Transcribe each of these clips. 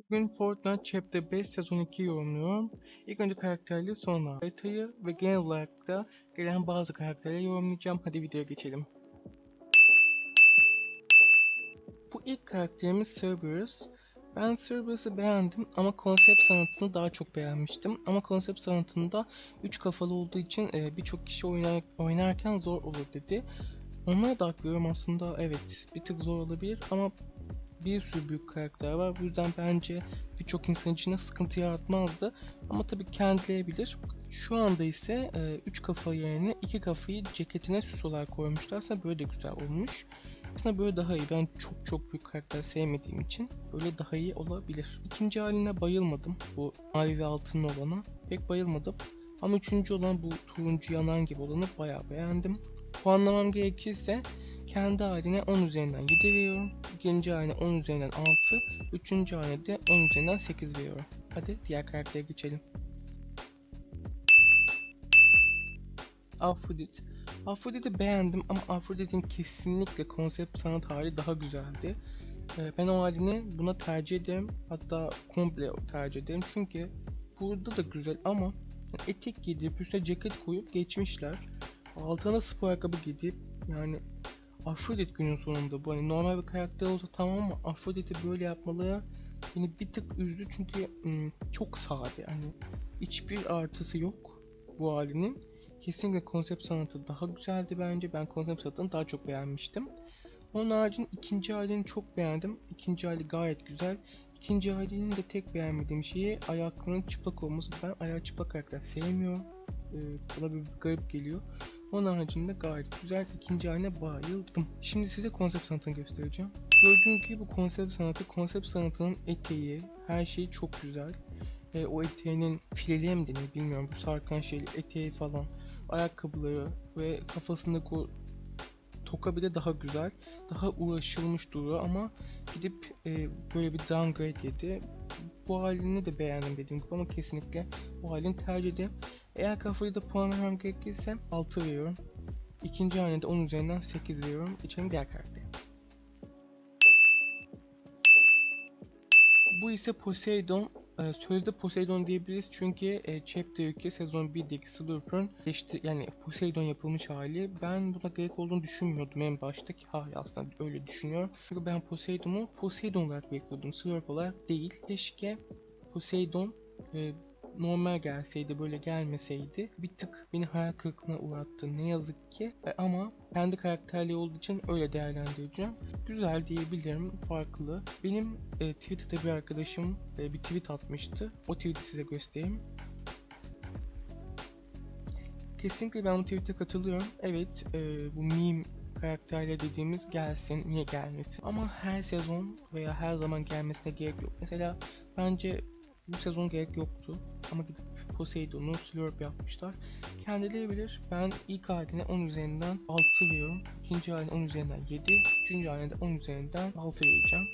Bugün Fortnite Chapter 5 Sezon 2 yorumluyorum. İlk önce karakterleri, sonra haritayı ve genel olarak da gelen bazı karakterleri yorumlayacağım. Hadi videoya geçelim. Bu ilk karakterimiz Cerberus. Ben Cerberus'u beğendim ama konsept sanatını daha çok beğenmiştim. Ama konsept sanatında 3 kafalı olduğu için birçok kişi oynarken zor olur dedi. Onlara da haklıyorum aslında, evet bir tık zor olabilir ama bir sürü büyük karakter var. Bu yüzden bence birçok insan için de sıkıntı yaratmazdı. Ama tabii kendileyebilir. Şu anda ise 3 kafa yerine 2 kafayı ceketine süs olarak koymuşlarsa böyle de güzel olmuş. Aslında böyle daha iyi. Ben çok büyük karakter sevmediğim için böyle daha iyi olabilir. İkinci haline bayılmadım. Bu mavi ve altın olana pek bayılmadım. Ama üçüncü olan bu turuncu yanan gibi olanı bayağı beğendim. Puanlamam gerekirse kendi haline 10 üzerinden 7 veriyorum. İkinci haline 10 üzerinden 6. Üçüncü haline de 10 üzerinden 8 veriyorum. Hadi diğer karaktere geçelim. Aphrodite. Aphrodite'i beğendim ama Aphrodite'in kesinlikle konsept sanat hali daha güzeldi. Ben o halini buna tercih ederim. Hatta komple tercih ederim. Çünkü burada da güzel ama etek giydirip üstüne ceket koyup geçmişler. Altına spor ayakkabı giydirip yani Aphrodite günün sonunda bu hani normal bir karakter olsa tamam ama Aphrodite'i böyle yapmaları beni bir tık üzdü çünkü çok sade, hani hiçbir artısı yok bu halinin. Kesinlikle konsept sanatı daha güzeldi bence. Ben konsept sanatını daha çok beğenmiştim. Onun haricinde ikinci halini çok beğendim. İkinci hali gayet güzel. İkinci halinin de tek beğenmediğim şeyi ayaklarının çıplak olması. Ben ayağı çıplak karakter sevmiyorum. Bana bir garip geliyor. Onun haricinde gayet güzel. İkinci haline bayıldım. Şimdi size konsept sanatını göstereceğim. Gördüğünüz gibi bu konsept sanatının eteği, her şey çok güzel. O eteğinin fileli mi denir bilmiyorum. Bu sarkan şeyli eteği falan, ayakkabıları ve kafasındaki o toka bile daha güzel. Daha uğraşılmış duruyor ama gidip böyle bir downgrade yedi. Bu halini de beğendim dediğim gibi ama kesinlikle bu halini tercih ederim. Eğer kafayı da puan vermem gerekirse 6 veriyorum. İkinci hanede 10 üzerinden 8 veriyorum. Geçelim diğer karaktere. Bu ise Poseidon. Sözde Poseidon diyebiliriz çünkü Chapter 2 sezon 1'deki Slurp'ün yani Poseidon yapılmış hali. Ben buna gerek olduğunu düşünmüyordum en başta ki aslında öyle düşünüyorum. Çünkü ben Poseidon'u Poseidon olarak bekliyordum, Slurp olarak değil. Keşke Poseidon normal gelseydi, böyle gelmeseydi. Bir tık beni hayal kırıklığına uğrattı ne yazık ki. Ama kendi karakterli olduğu için öyle değerlendireceğim. Güzel diyebilirim, farklı. Benim Twitter'da bir arkadaşım bir tweet atmıştı. O tweet'i size göstereyim. Kesinlikle ben bu tweet'e katılıyorum. Evet, bu meme karakterler dediğimiz gelsin, niye gelmesin. Ama her sezon veya her zaman gelmesine gerek yok. Mesela bence bu sezon gerek yoktu. Ama gidip Poseidon'u Slurp yapmışlar. Kendileri bilir. Ben ilk haline 10 üzerinden 6 veriyorum. İkinci haline 10 üzerinden 7. Üçüncü haline de 10 üzerinden 6 vereceğim.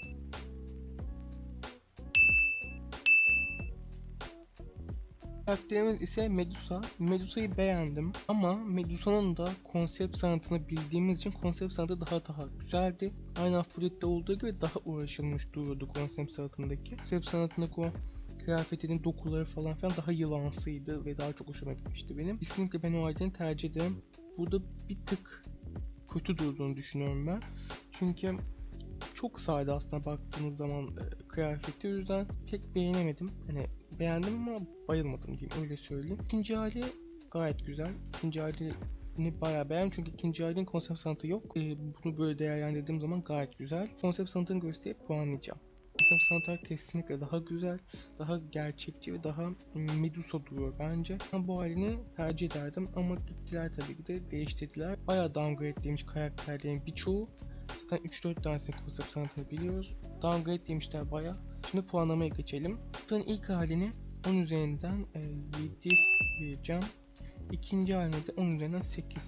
Karakterimiz ise Medusa. Medusa'yı beğendim ama Medusa'nın da konsept sanatını bildiğimiz için konsept sanatı daha güzeldi. Aynı Aphrodite'de olduğu gibi daha uğraşılmış duruyordu konsept sanatındaki. Konsept sanatındaki o kıyafetinin dokuları falan filan daha yılansıydı ve daha çok hoşuma gitmişti benim. Kesinlikle ben o halini tercih ederim. Burada bir tık kötü durduğunu düşünüyorum ben. Çünkü çok sade aslında baktığınız zaman kıyafeti, o yüzden pek beğenemedim. Hani beğendim ama bayılmadım diyeyim, öyle söyleyeyim. İkinci hali gayet güzel. İkinci halini bayağı beğendim çünkü ikinci halinin konsept sanatı yok. Bunu böyle değerlendirdiğim zaman gayet güzel. Konsept sanatını gösterip puanlayacağım. Konsept sanatı kesinlikle daha güzel, daha gerçekçi ve daha Medusa duruyor bence. Ben bu halini tercih ederdim ama gittiler tabii ki de değiştirdiler. Bayağı downgrade'lemiş karakterlerin birçoğu. Zaten 3-4 tanesini konsept sanatını biliyoruz. Downgrade demişler baya. Şimdi puanlamaya geçelim. Zaten ilk halini 10 üzerinden 7 vereceğim. İkinci haline de 10 üzerinden 8.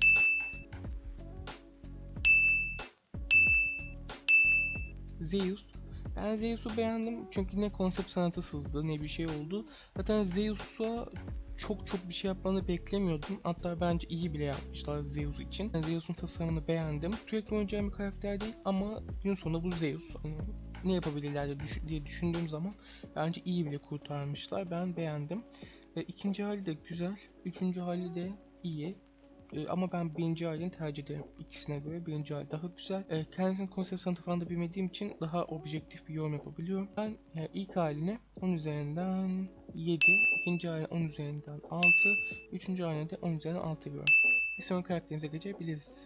Zeus. Ben Zeus'u beğendim çünkü ne konsept sanatı sızdı ne bir şey oldu. Zaten Zeus'a çok bir şey yapmanı beklemiyordum. Hatta bence iyi bile yapmışlar Zeus için. Yani Zeus'un tasarımını beğendim. Sürekli oynayacağım bir karakter değil ama gün sonunda bu Zeus. Hani ne yapabilirler diye düşündüğüm zaman bence iyi bile kurtarmışlar. Ben beğendim. İkinci hali de güzel. Üçüncü hali de iyi. Ama ben birinci halini tercih ederim. İkisine göre birinci hali daha güzel. Kendisinin konsept sanatı falan da bilmediğim için daha objektif bir yorum yapabiliyorum. Ben ilk haline 10 üzerinden 7, ikinci haline 10 üzerinden 6, üçüncü haline de 10 üzerinden 6 veriyorum. Bir sonraki karakterimize geçebiliriz.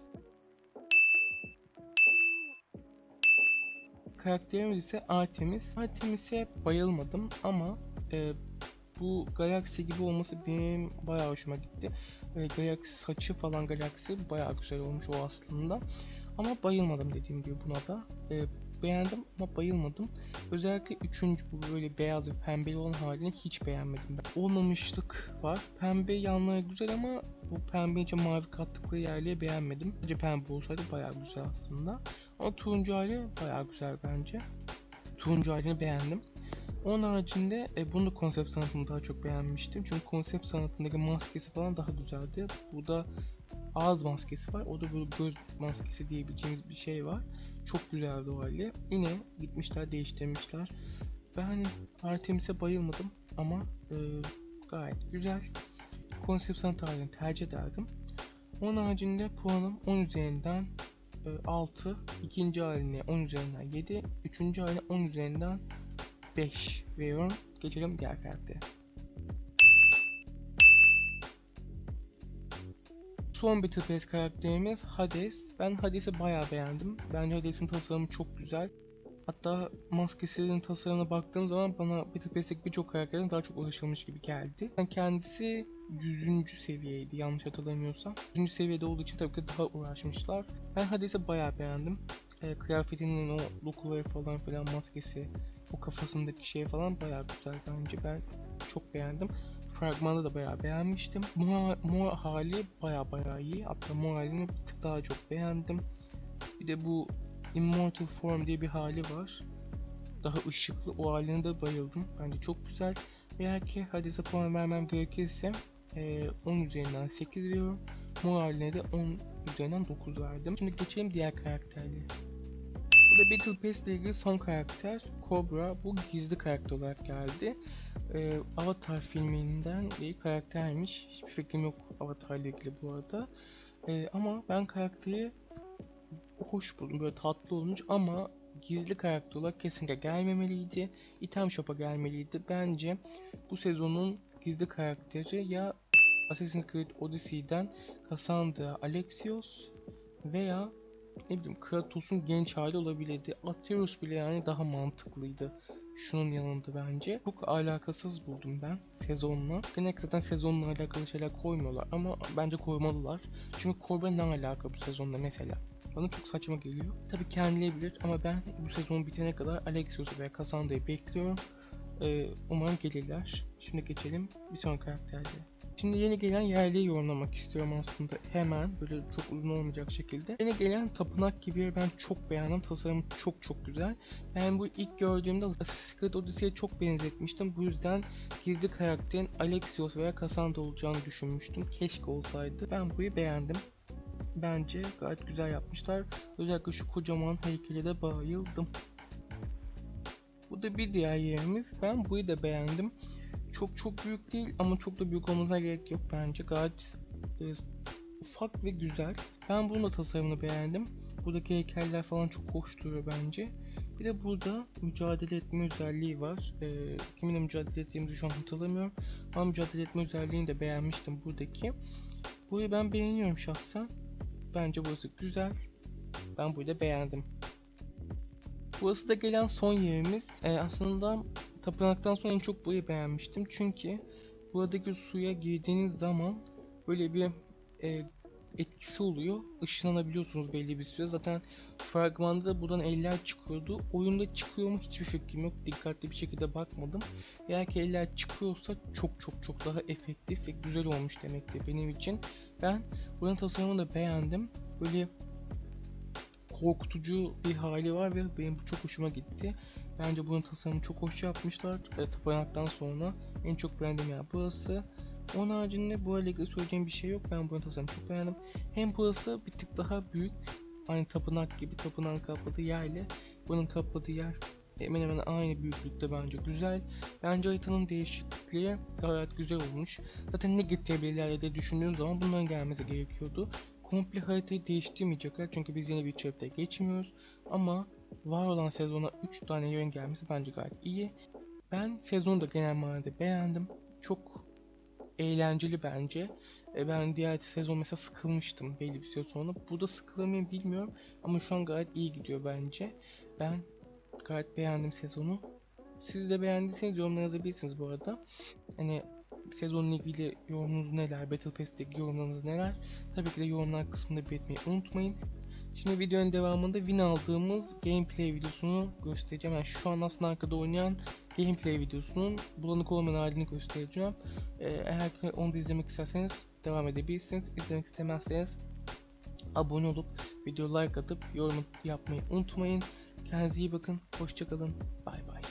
Karakterimiz ise Artemis. Artemis'e bayılmadım ama bu Galaxy gibi olması benim bayağı hoşuma gitti. Galaxy saçı falan Galaxy bayağı güzel olmuş o aslında. Ama bayılmadım dediğim gibi buna da. Beğendim ama bayılmadım. Özellikle üçüncü bu böyle beyaz ve pembeli olan halini hiç beğenmedim ben. Olmamışlık var. Pembe yanları güzel ama bu pembe içe mavi kattıkları yerleri beğenmedim. Bence pembe olsaydı bayağı güzel aslında. Ama turuncu hali bayağı güzel bence. Turuncu halini beğendim. Onun haricinde bunu da konsept sanatını daha çok beğenmiştim. Çünkü konsept sanatındaki maskesi falan daha güzeldi. Burada ağız maskesi var. O da böyle göz maskesi diyebileceğimiz bir şey var. Çok güzeldi o hali. Yine gitmişler değiştirmişler. Ben hani Artemis'e bayılmadım ama gayet güzel. Konsept sanat halini tercih ederdim. Onun haricinde puanım 10 üzerinden 6. İkinci haline 10 üzerinden 7. Üçüncü haline 10 üzerinden 5 veriyorum. Geçelim diğer karaktere. Son Battle Pass karakterimiz Hades. Ben Hades'i bayağı beğendim. Bence Hades'in tasarımı çok güzel. Hatta maskesinin tasarımına baktığım zaman bana Battle Pass'teki birçok karakterden daha çok ulaşılmış gibi geldi. Yani kendisi 100. seviyeydi yanlış hatırlamıyorsam. 100. seviyede olduğu için tabii ki daha uğraşmışlar. Ben Hades'i bayağı beğendim. Kıyafetinin o dokuları falan filan maskesi, o kafasındaki şey falan bayağı güzel bence. Ben çok beğendim. Fragmanı da bayağı beğenmiştim. Mor hali bayağı iyi. Hatta mor halini bir tık daha çok beğendim. Bir de bu Immortal Form diye bir hali var. Daha ışıklı. O haline de bayıldım. Bence çok güzel. Eğer ki Hades'e puan vermem gerekirse 10 üzerinden 8 veriyorum. Mor haline de 10 üzerinden 9 verdim. Şimdi geçelim diğer karakterlere. Bu da Battle Pass ile ilgili son karakter Cobra. Bu gizli karakter olarak geldi. Avatar filminden bir karaktermiş. Hiçbir fikrim yok Avatar ile ilgili bu arada. Ama ben karakteri hoş buldum. Böyle tatlı olmuş ama gizli karakter olarak kesinlikle gelmemeliydi. Item Shop'a gelmeliydi. Bence bu sezonun gizli karakteri ya Assassin's Creed Odyssey'den Cassandra Alexios veya ne bileyim Kratos'un genç hali olabilirdi. Atreus bile yani daha mantıklıydı. Şunun yanında bence. Çok alakasız buldum ben sezonla. Genellikle zaten sezonla alakalı şeyler koymuyorlar ama bence koymalılar. Çünkü Cobra ne alaka bu sezonda mesela? Bana çok saçma geliyor. Tabii kendileri bilir ama ben bu sezon bitene kadar Alexios'u veya Cassandra'yı bekliyorum. Umarım gelirler. Şimdi geçelim bir sonraki karakterlere. Şimdi yeni gelen yerliyi yorumlamak istiyorum aslında hemen böyle çok uzun olmayacak şekilde. Yeni gelen Tapınak gibi ben çok beğendim. Tasarım çok güzel. Ben bu ilk gördüğümde Assassin's Creed Odyssey'e çok benzetmiştim. Bu yüzden gizli karakterin Alexios veya Cassandra olacağını düşünmüştüm. Keşke olsaydı. Ben burayı beğendim. Bence gayet güzel yapmışlar. Özellikle şu kocaman heykele de bayıldım. Bu da bir diğer yerimiz. Ben burayı da beğendim. Çok büyük değil ama çok da büyük olmasına gerek yok bence. Gayet ufak ve güzel. Ben bunun da tasarımını beğendim. Buradaki heykeller falan çok hoş duruyor bence. Bir de burada mücadele etme özelliği var. Kiminle mücadele ettiğimizi şu an hatırlamıyorum. Ama mücadele etme özelliğini de beğenmiştim buradaki. Burayı ben beğeniyorum şahsen. Bence burası güzel. Ben burayı da beğendim. Burası da gelen son yerimiz. Aslında tapınaktan sonra en çok burayı beğenmiştim. Çünkü buradaki suya girdiğiniz zaman böyle bir etkisi oluyor. Işınlanabiliyorsunuz belli bir süre. Zaten fragmanda da buradan eller çıkıyordu. Oyunda çıkıyor mu hiçbir fikrim yok. Dikkatli bir şekilde bakmadım. Eğer ki eller çıkıyorsa çok daha efektif ve güzel olmuş demektir benim için. Ben buranın tasarımını da beğendim. Böyle korkutucu bir hali var ve benim bu çok hoşuma gitti. Bence bunun tasarımını çok hoş yapmışlar. Tapınaktan sonra en çok beğendiğim yer burası. Onun haricinde bu ile ilgili söyleyeceğim bir şey yok. Ben bu tasarımı çok beğendim. Hem burası bir tık daha büyük. Aynı tapınak gibi, tapınağın kapladığı yerle bunun kapladığı yer hemen hemen aynı büyüklükte, bence güzel. Bence haritanın değişikliği gayet güzel olmuş. Zaten ne getirebilirler diye düşündüğüm zaman bunların gelmesi gerekiyordu. Komple haritayı değiştirmeyecekler çünkü biz yeni bir chapter'e geçmiyoruz. Ama var olan sezona 3 tane yön gelmesi bence gayet iyi. Ben sezonu da genel manada beğendim. Çok eğlenceli bence. Ben diğer sezon mesela sıkılmıştım belli bir süre sonra. Burada sıkılır mıyım bilmiyorum ama şu an gayet iyi gidiyor bence. Ben gayet beğendim sezonu. Siz de beğendiyseniz yorumlara yazabilirsiniz bu arada. Hani sezonla ilgili yorumunuz neler? Battle Pass'teki yorumlarınız neler? Tabii ki de yorumlar kısmında belirtmeyi unutmayın. Şimdi videonun devamında win aldığımız gameplay videosunu göstereceğim. Yani şu an aslında arkada oynayan gameplay videosunun bulanık olmayan halini göstereceğim. Eğer ki onu da izlemek isterseniz devam edebilirsiniz. İzlemek istemezseniz abone olup video like atıp yorum yapmayı unutmayın. Kendinize iyi bakın. Hoşçakalın. Bay bay.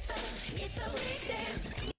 It's a big dance.